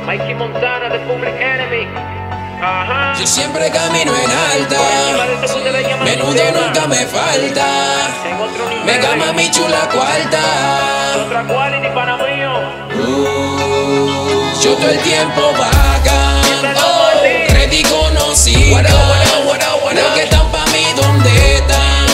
Mikey Montana de Public Enemy. Ajá. Yo siempre camino en alta, menudo nunca me falta. Mega mami chula cuarta. Otra quality para mío. Yo todo el tiempo bacán, ready conocido. Lo que están pa' mí, ¿dónde están?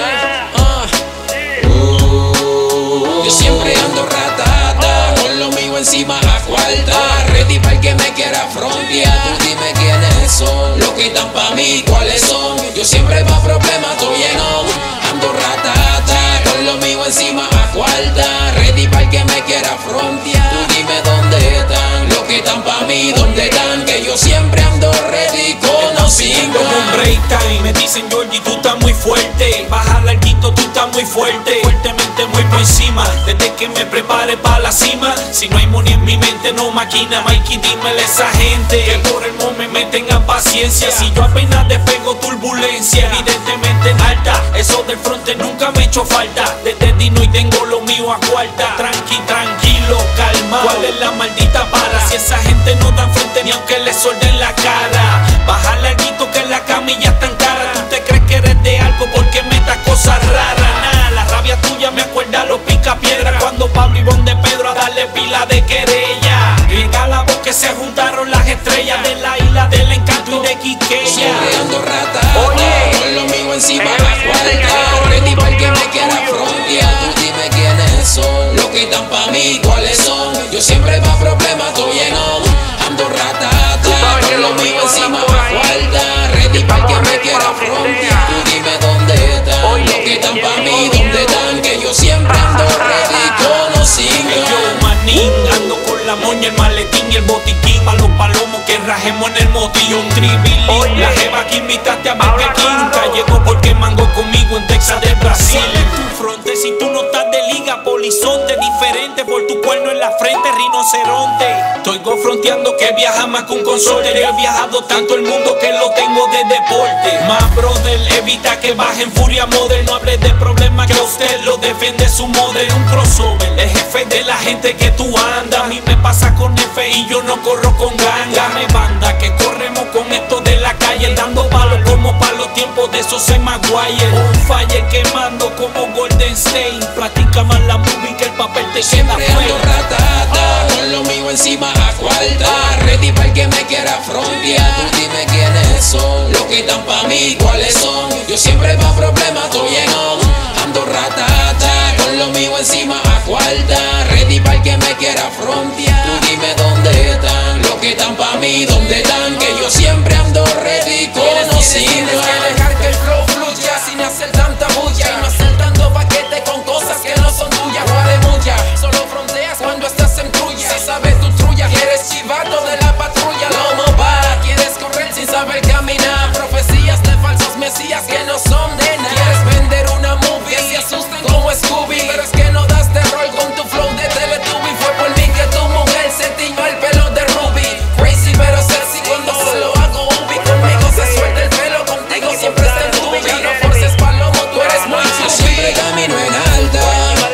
Yo siempre ando ratata, con lo mío encima a cuarta. Ready para el que me quiera frontear. Tú dime quiénes son, los que están pa' mí, cuáles son. Yo siempre pa' problemas, estoy lleno. Ando ratata, con lo mío encima a cuarta. Ready para el que me quiera frontear. Tú dime dónde están, los que están pa' mí, dónde están. Que yo siempre ando ready conocido. Como un break time, me dicen Georgie, tú estás muy fuerte. Baja larguito, tú estás muy fuerte. Fuertemente muy por encima, desde que me prepare pa' la cima. Si no hay money en mi mente, no maquina. Mikey, dímele a esa gente que por el momento me tengan paciencia. Si yo apenas despego turbulencia, evidentemente en alta. Eso del fronte nunca me echó falta. Desde Dino y tengo lo mío a cuarta. Tranquilo, calma. ¿Cuál es la maldita para? Si esa gente no dan frente ni aunque le solden la cara. Baja larguito que la camilla es tan cara. Tú te crees que eres de algo porque metas cosas raras. Nah, la rabia tuya me acuerda a los picapiedra. Cuando Pablo y Bon de Pedro a darle pila de querella. Riega la voz que se juntaron las estrellas de la isla del encanto y de Quiqueya. Siempre ando ratata, con lo mío encima a cuarta. Ready para el que me quiera frontear. Tú dime quiénes son, los que están pa' mí, cuáles son. Yo siempre pa' problemas, estoy lleno. Ando ratata, con lo mío encima a cuarta. Ready para el que me quiera frontear. Tú dime dónde están, los que están pa' mí, dónde están. Que yo siempre ando ready conocido. Yo manín, ando con la moña, el maletín y el botiquín. Pa' los palomos que rajemos en el motillo. Un tribilín, la jeva que invitaste a Burger King. Nunca llegó porque mango conmigo en Texas de Brasil. Tu fronte, si tú no estás de liga, polizonte diferente. Por tu cuerno en la frente, rinoceronte. Estoy fronteando que viaja más que un consorte. Yo he viajado tanto el mundo que lo tengo de deporte. Más brother, evita que baje en furia model. No hables de problemas que a usted lo defiende su model. Un crossover, el jefe de la gente que tú andas. A mí me pasa con F y yo no corro con ganga. Me banda que corremos con esto de la calle. Dando palos como para los tiempos de esos Maguire. Un fire quemando como Golden State. Platica más la movie que el papel te queda Siempre ando feo. ratata, con lo mío encima a cuarta. Ready para el que me quiera frontear. Tú dime quiénes son, los que están pa' mí, cuáles son. Yo siempre pa' problemas, estoy lleno. Ando ratata, con lo mío encima a cuarta. Ready para el que me quiera frontear. Tú dime dónde están, los que están pa' mí, dónde están. Que yo siempre ando ready conocido. Tienes que dejar que el flow fluya sin hacer tanta bulla y no hacer tanto paquete con cosas que no son tuyas. Vale mucha, solo fronteas cuando estás en trulla. Si sabes tu trulla, que eres chivato de la patrulla. Lomo va, quieres correr sin saber caminar. Profecías de falsos mesías que no son de nada. Quieres vender una movie que se asusten como Scooby. Pero es que no das terror con tu flow de Teletubby. Fue por mí que tu mujer se tiñó el pelo de Ruby. Crazy pero sexy cuando se lo hago ubi. Conmigo se suelta el pelo, contigo siempre está en tubi. No forces palomo, tú eres muy Yo siempre chubi. camino en alta,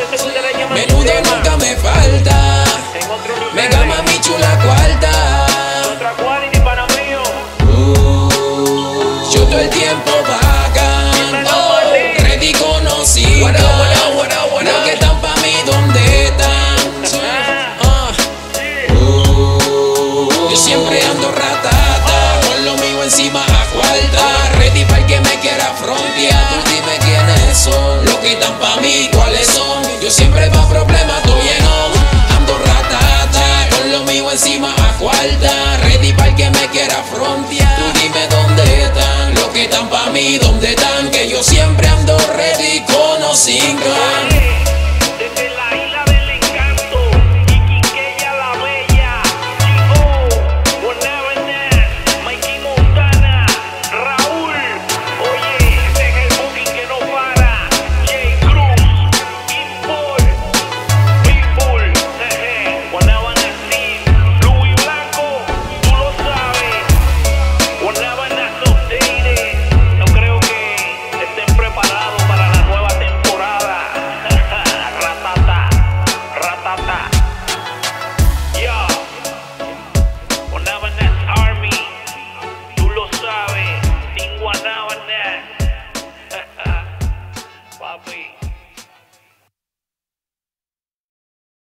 menudo nunca me falta. Mega mami chula cuarta. Otra quality para mío. Yo todo el tiempo bacán, ready conocido. Los que están pa' mí, ¿dónde están? Yo siempre ando ratata, con lo mío encima a cuarta. Ready para el que me quiera frontear. Tú dime quiénes son, los que están pa' mí, cuáles son. Yo siempre pa' problemas, estoy lleno. Ando ratata, con lo mío encima a cuarta. Ready para el que me quiera frontear. Tú dime dónde están, los que están pa' mí, dónde están. Que yo siempre ando ready conocido.